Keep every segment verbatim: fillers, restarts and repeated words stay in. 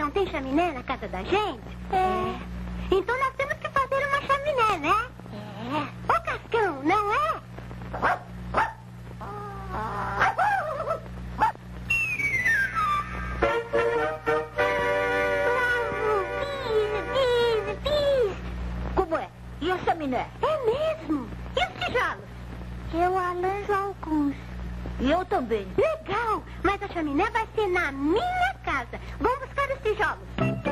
não tem chaminé na casa da gente? É. Então nós temos que fazer uma chaminé, né? É. Ô, Cascão, não é? Pis, pis. Como é? E a chaminé? É mesmo. E os tijolos? Eu arranjo alguns. E eu também. Legal, mas a chaminé vai ser na minha casa. Vamos buscar os tijolos.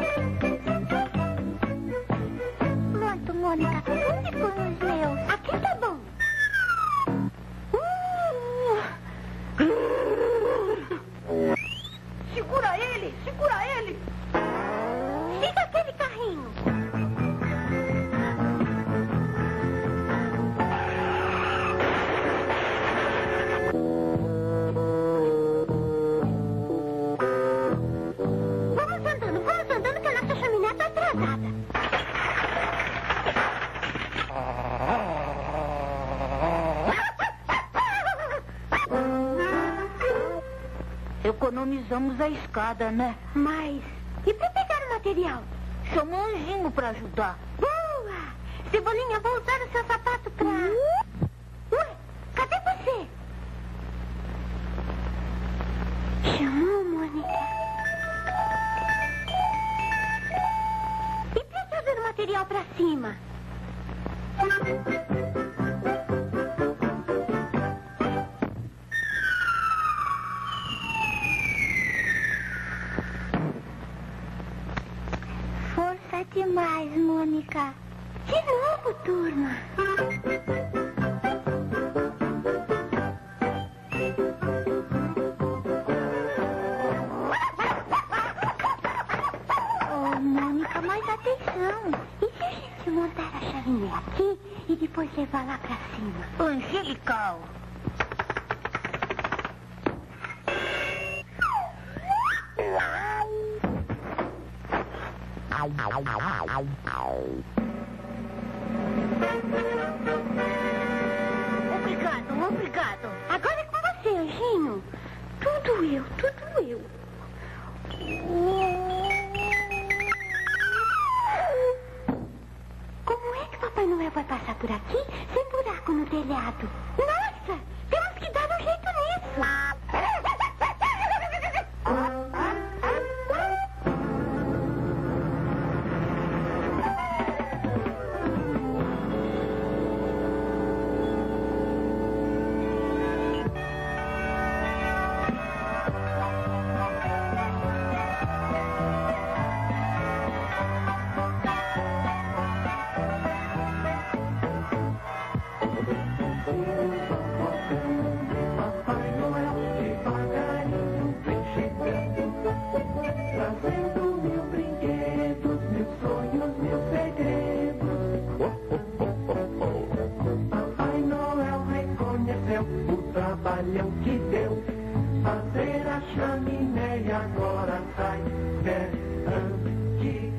Pronto, Mônica. Onde foram os meus? Aqui tá bom. Segura ele! Segura ele! Siga aquele carrinho. Vamos andando, vamos andando que a nossa chaminé tá atrasada. Economizamos a escada, né? Mas, e pra pegar o material? Chama o Anjinho pra ajudar. Boa! Cebolinha, vou usar o seu sapato pra... Ué, cadê você? Chamou, Mônica. E pra trazer o material pra cima? Força demais, Mônica. De novo, turma. Oh, Mônica, mais atenção. E se a gente montar a chaminé aqui e depois levar lá pra cima? Angelical. Obrigado, obrigado. Agora é com você, Anjinho. Tudo eu, tudo eu. Como é que Papai Noel vai passar por aqui sem buraco no telhado? Nossa, temos que dar um jeito nisso. trabalhão que deu. Fazer a chaminé e agora sai perante